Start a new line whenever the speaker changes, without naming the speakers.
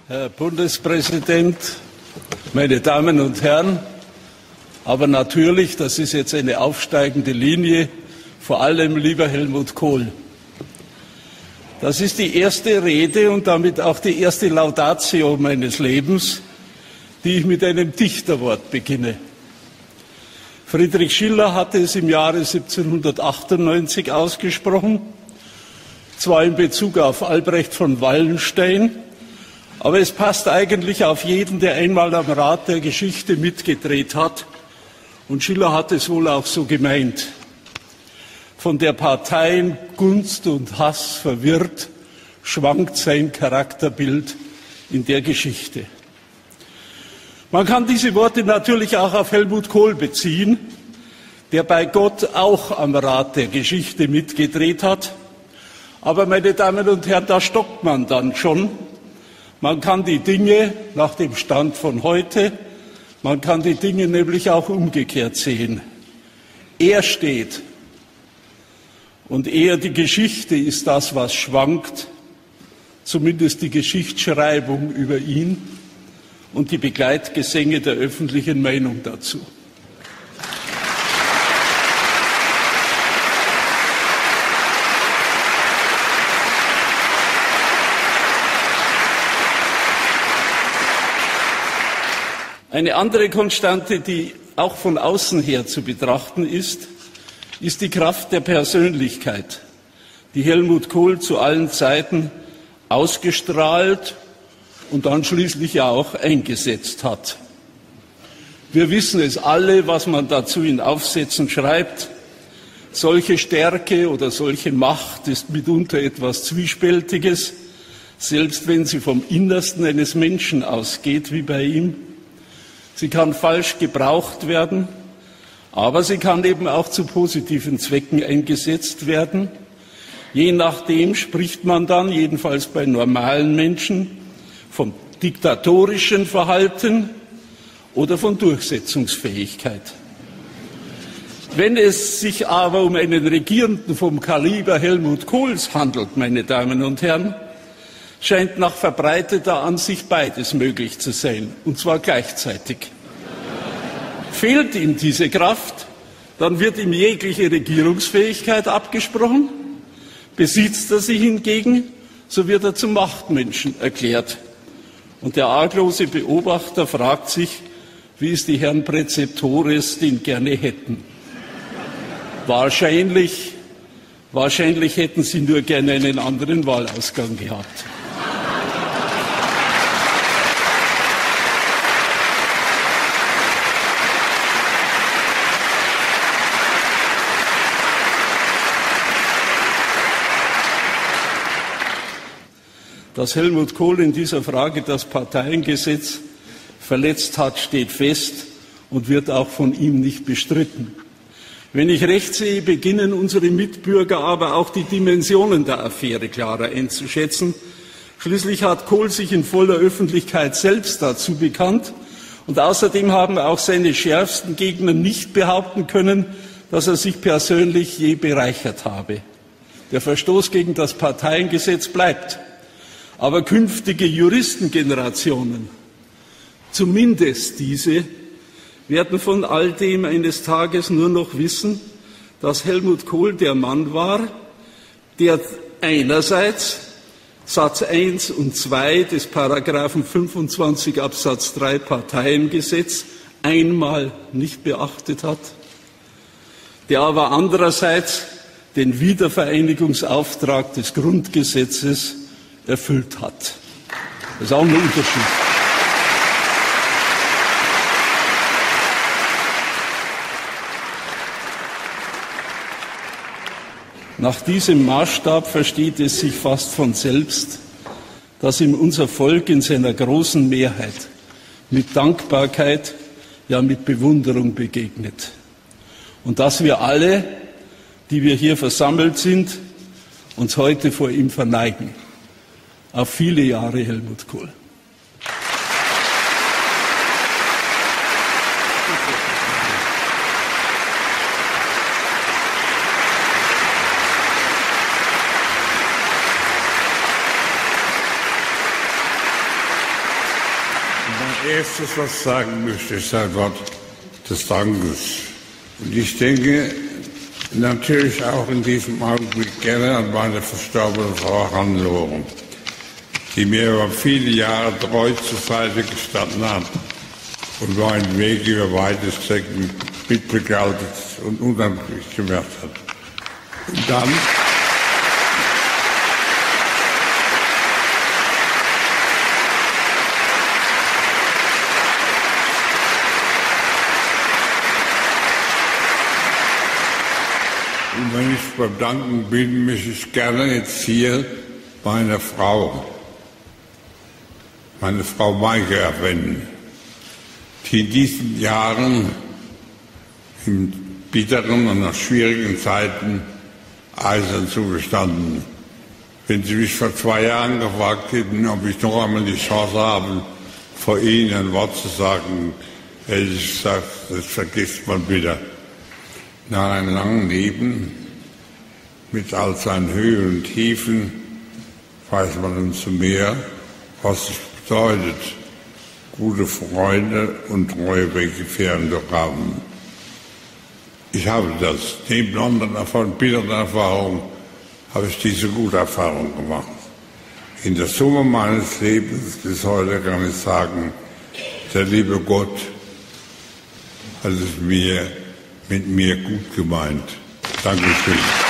Herr Bundespräsident, meine Damen und Herren, aber natürlich, das ist jetzt eine aufsteigende Linie, vor allem lieber Helmut Kohl. Das ist die erste Rede und damit auch die erste Laudatio meines Lebens, die ich mit einem Dichterwort beginne. Friedrich Schiller hatte es im Jahre 1798 ausgesprochen, zwar in Bezug auf Albrecht von Wallenstein, aber es passt eigentlich auf jeden, der einmal am Rad der Geschichte mitgedreht hat. Und Schiller hat es wohl auch so gemeint. Von der Parteien Gunst und Hass verwirrt, schwankt sein Charakterbild in der Geschichte. Man kann diese Worte natürlich auch auf Helmut Kohl beziehen, der bei Gott auch am Rad der Geschichte mitgedreht hat. Aber, meine Damen und Herren, da stockt man dann schon. Man kann die Dinge nach dem Stand von heute, man kann die Dinge nämlich auch umgekehrt sehen. Er steht und eher die Geschichte ist das, was schwankt, zumindest die Geschichtsschreibung über ihn und die Begleitgesänge der öffentlichen Meinung dazu. Eine andere Konstante, die auch von außen her zu betrachten ist die Kraft der Persönlichkeit, die Helmut Kohl zu allen Zeiten ausgestrahlt und dann schließlich auch eingesetzt hat. Wir wissen es alle, was man dazu in Aufsätzen schreibt. Solche Stärke oder solche Macht ist mitunter etwas Zwiespältiges, selbst wenn sie vom Innersten eines Menschen ausgeht, wie bei ihm. Sie kann falsch gebraucht werden, aber sie kann eben auch zu positiven Zwecken eingesetzt werden. Je nachdem spricht man dann, jedenfalls bei normalen Menschen, vom diktatorischen Verhalten oder von Durchsetzungsfähigkeit. Wenn es sich aber um einen Regierenden vom Kaliber Helmut Kohls handelt, meine Damen und Herren, scheint nach verbreiteter Ansicht beides möglich zu sein, und zwar gleichzeitig. Fehlt ihm diese Kraft, dann wird ihm jegliche Regierungsfähigkeit abgesprochen. Besitzt er sie hingegen, so wird er zum Machtmenschen erklärt. Und der arglose Beobachter fragt sich, wie es die Herren Präzeptores denn gerne hätten. Wahrscheinlich hätten sie nur gerne einen anderen Wahlausgang gehabt. Dass Helmut Kohl in dieser Frage das Parteiengesetz verletzt hat, steht fest und wird auch von ihm nicht bestritten. Wenn ich recht sehe, beginnen unsere Mitbürger aber auch die Dimensionen der Affäre klarer einzuschätzen. Schließlich hat Kohl sich in voller Öffentlichkeit selbst dazu bekannt und außerdem haben auch seine schärfsten Gegner nicht behaupten können, dass er sich persönlich je bereichert habe. Der Verstoß gegen das Parteiengesetz bleibt. Aber künftige Juristengenerationen, zumindest diese, werden von all dem eines Tages nur noch wissen, dass Helmut Kohl der Mann war, der einerseits Satz 1 und 2 des Paragraphen 25 Absatz 3 Parteiengesetz einmal nicht beachtet hat, der aber andererseits den Wiedervereinigungsauftrag des Grundgesetzes erfüllt hat. Das ist auch ein Unterschied. Nach diesem Maßstab versteht es sich fast von selbst, dass ihm unser Volk in seiner großen Mehrheit mit Dankbarkeit, ja mit Bewunderung begegnet. Und dass wir alle, die wir hier versammelt sind, uns heute vor ihm verneigen. Auf viele Jahre Helmut Kohl.
Erstes, was ich sagen möchte, ist ein Wort des Dankes. Und ich denke natürlich auch in diesem Augenblick gerne an meine verstorbene Frau Hannelore, die mir über viele Jahre treu zur Seite gestanden hat und meinen Weg über weite Strecken mitbegleitet und unheimlich gemacht hat. Und dann Und wenn ich beim Danken bin, möchte ich gerne jetzt hier meine Frau Maike erwähnen, die in diesen Jahren in bitteren und nach schwierigen Zeiten eisern zugestanden. Wenn Sie mich vor 2 Jahren gefragt hätten, ob ich noch einmal die Chance habe, vor Ihnen ein Wort zu sagen, hätte ich gesagt, das vergisst man wieder. Nach einem langen Leben mit all seinen Höhen und Tiefen weiß man umso mehr, was es bedeutet, gute Freunde und treue Weggefährten zu haben. Ich habe das. Neben anderen bitteren Erfahrungen habe ich diese gute Erfahrung gemacht. In der Summe meines Lebens bis heute kann ich sagen, der liebe Gott hat es mit mir gut gemeint. Dankeschön.